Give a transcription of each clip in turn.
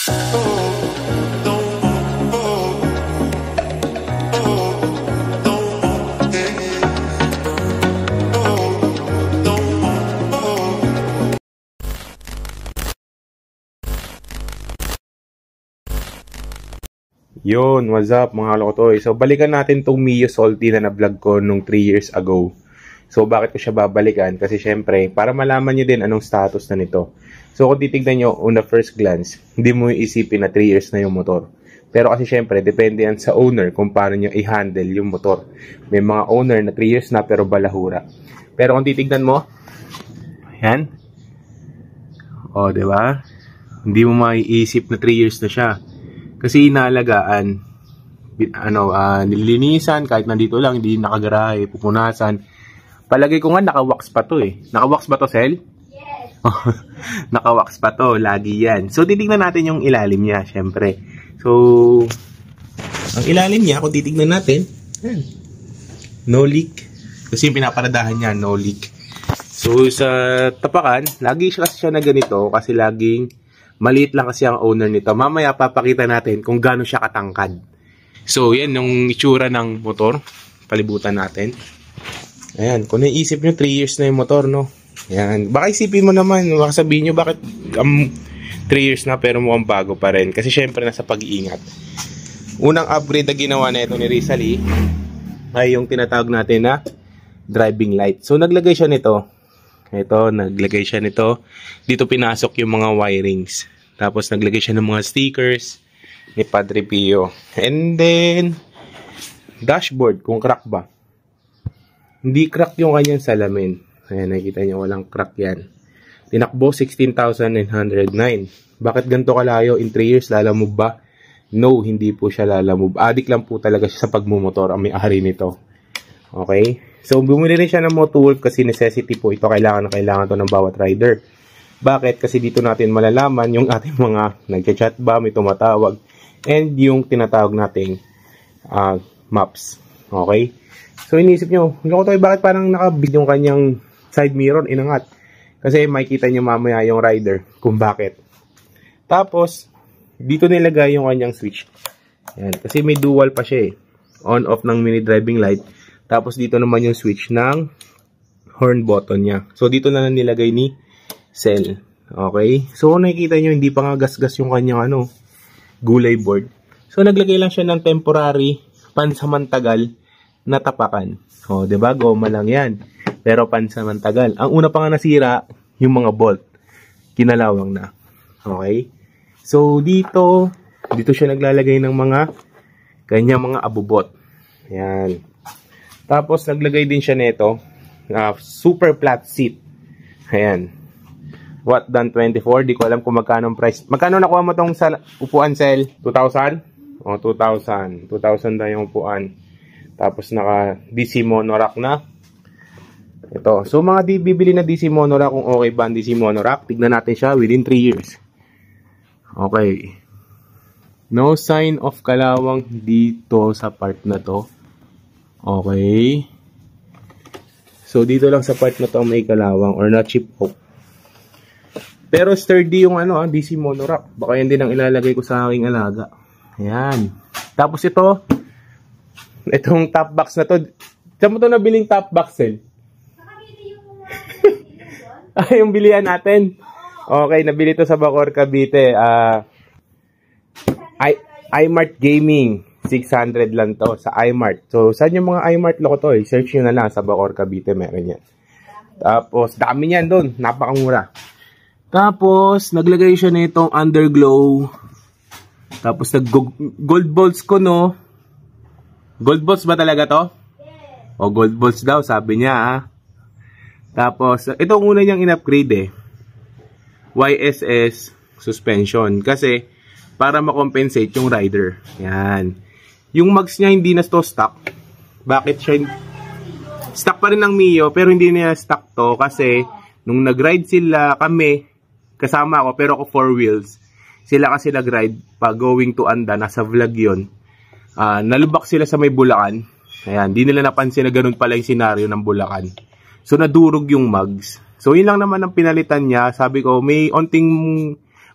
Yun, what's up mga kalokotoy? So, balikan natin tong Mio Salty na na-vlog ko nung 3 years ago. So, bakit ko siya babalikan? Kasi syempre, para malaman nyo din anong status na nito. So, kung titignan nyo, on the first glance, hindi mo isipin na 3 years na yung motor. Pero kasi syempre, depende yan sa owner kung paano nyo i-handle yung motor. May mga owner na 3 years na pero balahura. Pero kung titignan mo, yan. O, diba? Hindi mo maiisip na 3 years na siya. Kasi inaalagaan, nililinisan, kahit nandito lang, hindi nakagarahe, pupunasan. Palagay ko nga, naka-wax pa to eh. Naka-wax ba to, Sel? Yes! Naka-wax pa to, lagi yan. So, titignan natin yung ilalim niya, syempre. So, ang ilalim niya, kung titignan natin, yan. No leak. Kasi yung pinaparadahan niya, no leak. So, sa tapakan, lagi siya na ganito, kasi laging maliit lang kasi ang owner nito. Mamaya papakita natin kung gaano siya katangkad. So, yan yung itsura ng motor. Palibutan natin. Ayan, kung naisip nyo, 3 years na yung motor, no? Ayan. Baka isipin mo naman, baka sabihin nyo, bakit 3 years na pero mukhang bago pa rin? Kasi syempre, nasa pag-iingat. Unang upgrade na ginawa na ito ni Rizali ay yung tinatawag natin na driving light. So, naglagay siya nito. Ito, naglagay siya nito. Dito pinasok yung mga wirings. Tapos naglagay siya ng mga stickers ni Padre Pio. And then, dashboard, kung crack ba. Hindi crack yung kanyang salamin. Ayan, nakikita nyo, walang crack yan. Tinakbo, 16,909. Bakit ganito kalayo? In 3 years, lalamove ba? No, hindi po siya lalamove. Adik lang po talaga siya sa pagmumotor ang may-ari nito. Okay? So, bumili rin siya ng Motowolf kasi necessity po ito. Kailangan to ng bawat rider. Bakit? Kasi dito natin malalaman yung ating mga nagchat ba, may tumatawag, and yung tinatawag nating maps. Okay? So, inisip nyo, bakit parang nakabid yung kanyang side mirror inangat? Kasi makikita nyo mamaya yung rider kung bakit. Tapos, dito nilagay yung kanyang switch. Yan. Kasi may dual pa siya eh. On-off ng mini driving light. Tapos dito naman yung switch ng horn button niya. So dito na nilagay ni Sel. Okay? So nakikita nyo, hindi pa nga gas-gas yung kanyang gulay board. So naglagay lang siya ng temporary pansamantagal na tapakan. O, diba? Goma lang yan. Pero pansamantagal. Ang una pa nga nasira, yung mga bolt. Kinalawang na. Okay? So dito siya naglalagay ng mga kanyang mga abubot. Yan. Tapos, naglagay din siya nito super flat seat. Ayan. Watt done 24. Di ko alam kung magkano ang price. Magkano nakuha mo tong sa upuan, Sel? 2,000? O, 2,000. 2,000 na yung upuan. Tapos, naka DC monorack na. Ito. So, mga bibili na DC monorack, kung okay ba ang DC monorack, tignan natin siya within 3 years. Okay. No sign of kalawang dito sa part na to. Okay. So, dito lang sa part na to may kalawang or na chip hook. Pero sturdy yung DC monorack. Baka yan din ang ilalagay ko sa aking alaga. Ayan. Tapos itong top box na to. Saan mo to nabiling top box, Sel? Nakabili yung yung bilihan natin. Okay, nabili to sa Bacoor, Cavite. iMart Gaming. 600 lang to sa iMart. So, saan yung mga iMart Lokotoy? Search nyo na lang sa Bacoor, Cavite. Meron yan. Tapos, dami niyan doon. Napakamura. Tapos, naglagay siya nitong underglow. Tapos, gold bolts ko, no? Gold bolts ba talaga to? Yes. O, gold bolts daw, sabi niya, ah. Tapos, itong una niyang in-upgrade, YSS suspension. Kasi, para makompensate yung rider. Yan. Yung mags niya hindi na to stock. Bakit siya? Stock pa rin ng Mio, pero hindi niya stock to kasi nung nag-ride sila kami, kasama ako, pero ako 4 wheels. Sila kasi nag-ride pa going to Anda, nasa vlog yun. Nalubak sila sa may Bulacan. Ayan, di nila napansin na ganun pala yung senaryo ng Bulacan. So, nadurog yung mags. So, yun lang naman ang pinalitan niya. Sabi ko, may onting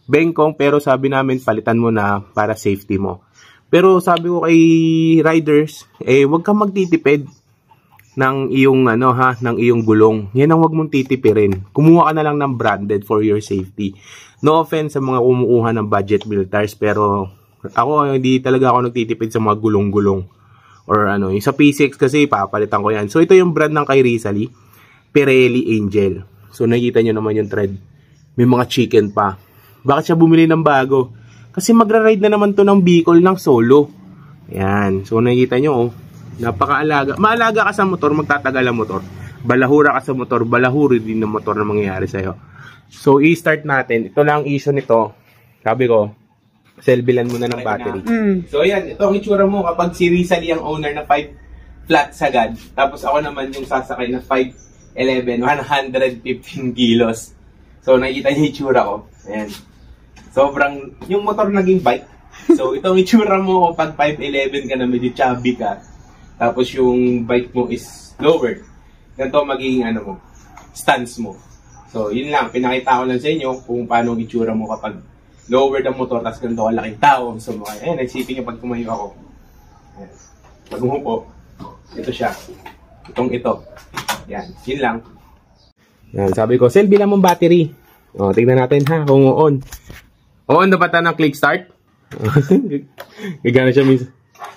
bengkong, pero sabi namin palitan mo na para safety mo. Pero sabi ko kay riders, wag kang magtitipid ng iyong ng iyong gulong. Yan ang wag mong titipirin. Kumuha ka na lang ng branded for your safety. No offense sa mga kumukuha ng budget build tires, pero ako hindi talaga ako nagtitipid sa mga gulong-gulong or yung sa P6 kasi papalitan ko yan. So ito yung brand ng kay Rizali, Pirelli Angel. So nakikita nyo naman yung thread. May mga chicken pa. Bakit siya bumili ng bago? Kasi magra-ride na naman to ng Bicol ng solo. Ayan. So nakikita nyo, napakaalaga. Maalaga ka sa motor, magtatagal ang motor. Balahura ka sa motor, balahuri din ng motor na mangyayari sa'yo. So i-start natin. Ito lang ang issue nito. Sabi ko, selbilan mo na ng battery. So ayan, ito ang itsura mo kapag si Rizali ang owner na 5 flat sagad. Tapos ako naman yung sasakay na 5'11", 115 kilos. So nakikita niyo yung itsura ko. Ayan. Sobrang, yung motor naging bike. So, itong itsura mo pag 5'11 ka na medyo chubby ka. Tapos yung bike mo is lowered. Ganito magiging stance mo. So, yun lang. Pinakita ko lang sa inyo kung paano ang itsura mo kapag lowered ang motor. Tapos ganito kalaking tao. So, ayan, nagsipin nyo pag tumayo ako. Ayan. Pag umupo, ito siya. Ito. Yan, yun lang. Yan, sabi ko, Sel, bilang mong battery. O, tignan natin ha, kung on. On na ba ng click start? Gagana siya minsan.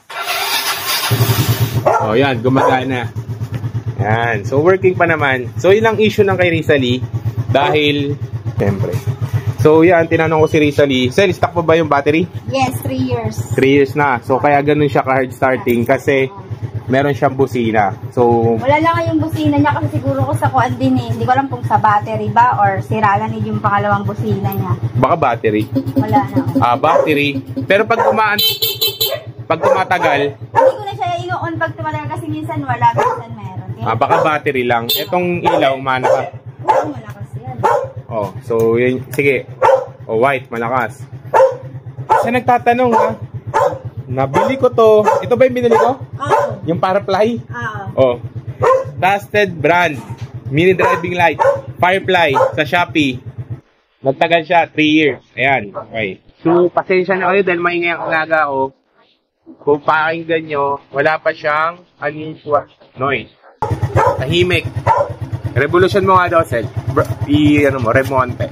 O, yan, gumagana. Yan, so working pa naman. So, yun ang issue ng kay Rizali. Dahil, siyempre. So, yan, tinanong ko si Rizali, Sel, stock pa ba yung battery? Yes, 3 years. 3 years na. So, kaya ganun siya ka-hard starting kasi meron siyang busina. So, wala lang yung busina niya kasi siguro ko sa kuan din eh. Hindi ko alam kung sa battery ba or sira lang yung pangalawang busina niya. Baka battery. Wala na. Battery. Pero pag tumatagal, hindi ko na siya ino-on pag tumatagal kasi minsan wala, minsan meron. baka battery lang. Itong ilaw, mana ka. Oo, malakas yan. Oh, so, yun, sige. Oh, white, malakas. Kasi nagtatanong ha. Nabili ko to. Ito ba yung binili ko? Oo. Yung Firefly? Oo. Oh. Trusted brand. Mini driving light. Firefly sa Shopee. Nagtagal siya, 3 years. Ayan. Okay. So, pasensya na kayo dahil maingay ang alaga ko. Kung pakinggan nyo, wala pa siyang unusual noise. Tahimik. Revolution mo nga daw, Sel. Rev mo konti.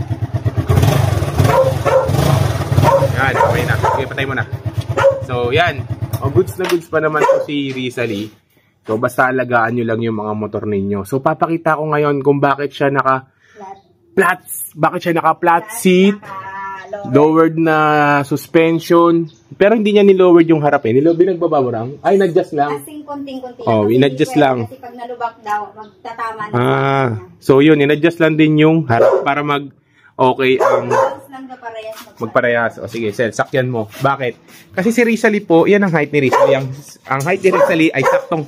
Yan, okay na. Okay, patay mo na. So, yan. Goods na goods pa naman po si Rizali. So, basta alagaan nyo lang yung mga motor ninyo. So, papakita ko ngayon kung bakit siya naka-flat seat, lowered na suspension. Pero hindi niya nilowered yung harap eh. Binagbaba mo lang. Ay, na-adjust lang. Kasing konting-konti. Oh, in-adjust lang. Kasi pag nalubak daw, magtatama na. So, yun. In-adjust lang din yung harap para okay ang magparehas. O sige, Sel, sakyan mo. Bakit? Kasi si Rizali po, yan ang height ni Rizali. Ang height ni Rizali ay saktong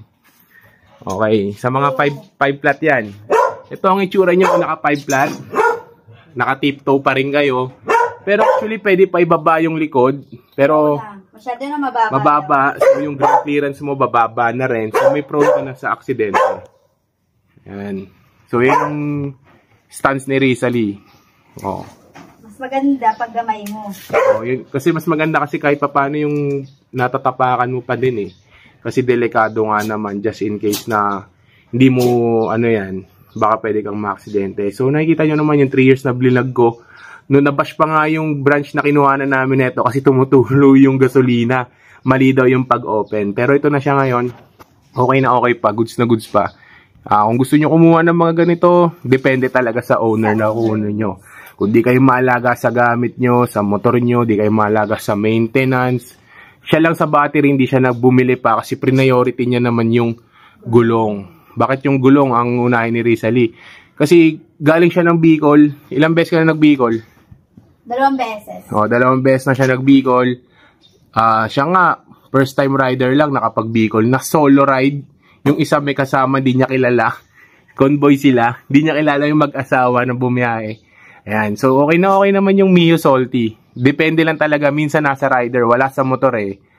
5. Okay, sa mga 5 flat yan. Ito ang itsura nyo kung naka 5 flat. Naka tiptoe pa rin kayo. Pero actually, pwede pa ibaba yung likod. Pero masyado na mababa. Mababa. So yung ground clearance mo, bababa na rin. So may prone ka na sa aksidente. Yan. So yan ang stance ni Rizali. Oh. Mas maganda pag gamay mo. Oh, yun, kasi mas maganda kasi kahit paano yung natatapakan mo pa din eh. Kasi delikado nga naman just in case na hindi mo baka pwede kang maaksidente. So nakikita nyo naman yung 3 years na blinag ko. Noon nabash pa nga yung branch na kinuha na namin neto kasi tumutulo yung gasolina. Mali daw yung pag-open. Pero ito na siya ngayon. Okay na okay pa. Goods na goods pa. Kung gusto nyo kumuha ng mga ganito, depende talaga sa owner na kukunin nyo. Kung di kayo maalaga sa gamit nyo, sa motor nyo, di kayo maalaga sa maintenance. Siya lang sa battery, hindi siya nagbumili pa kasi priority niya naman yung gulong. Bakit yung gulong ang unahin ni Rizali? Kasi galing siya ng Bicol. Ilang beses ka na nag-Bicol? 2 beses. 2 beses na siya nag-Bicol. Siya nga, first time rider lang nakapag-Bicol. Na solo ride. Yung isa may kasama, di niya kilala. Convoy sila. Di niya kilala yung mag-asawa na bumiyahe. Ayan. So, okay na okay naman yung Mio Salty. Depende lang talaga. Minsan nasa rider. Wala sa motor eh.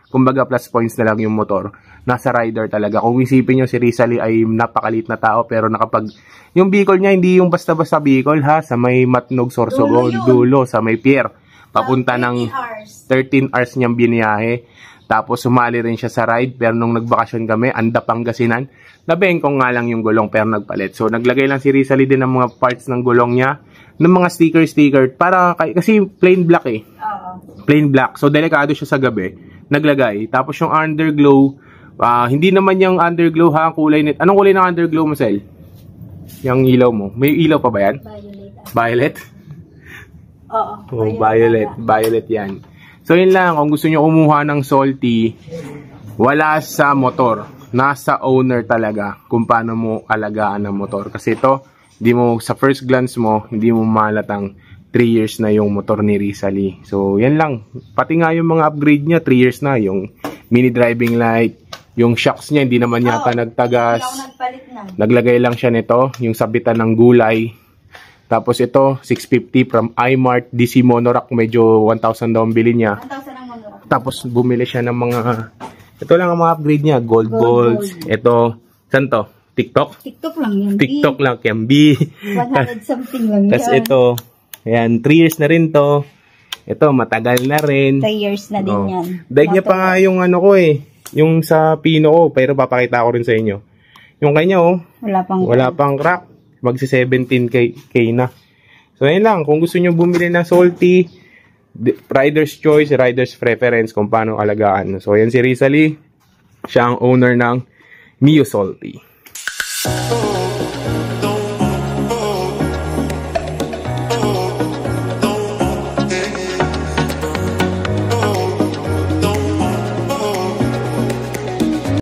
kumbaga plus points na lang yung motor. Nasa rider talaga. Kung isipin nyo, si Rizal ay napakalit na tao, pero yung vehicle niya, hindi yung basta-basta vehicle ha, sa may Matnog, Sorsogon, dulo, sa may pier. Papunta ng 13 hours niyang biniyahe. Tapos sumali rin siya sa ride, pero nung nagbakasyon kami, Anda Pangasinan, nabengkong nga lang yung gulong pero nagpalit. So naglagay lang si Rizal din ng mga parts ng gulong niya, ng mga sticker, para, kasi plain black eh. Plain black. So delikado siya sa gabi. Naglagay. Tapos yung underglow, hindi naman yung underglow ha, kulay nito. Anong kulay ng underglow mo, Sel? Yung ilaw mo. May ilaw pa ba yan? Violet? Oo. Violet yan. So yun lang, kung gusto nyo kumuha ng salty, wala sa motor. Nasa owner talaga kung paano mo alagaan ang motor. Kasi ito, sa first glance mo, hindi mo malatang 3 years na yung motor ni Rizal. So yan lang. Pati nga yung mga upgrade niya, 3 years na. Yung mini driving light, yung shocks niya, hindi naman yata nagtagas. Naglagay lang siya nito, yung sabitan ng gulay. Tapos ito, 650 from iMart, DC Monorack, medyo 1,000 daw ang bili niya. 1,000 ang monorack. Tapos bumili siya ng mga, ito lang ang mga upgrade niya, gold. Ito, saan to? TikTok? TikTok lang yan. TikTok lang, KMB. 100 something lang yan. Tapos ito, ayan, 3 years na rin to. Ito, matagal na rin. 3 years na din yan. Daig niya pa nga yung ano ko eh, yung sa Pino ko, pero papakita ko rin sa inyo. Yung kanya wala pang crack. Magsi 17k na. So ayun lang, kung gusto niyo bumili ng salty, rider's choice, rider's preference kung paano alagaan. So ayan si Rizal, siya ang owner ng Mio Salty.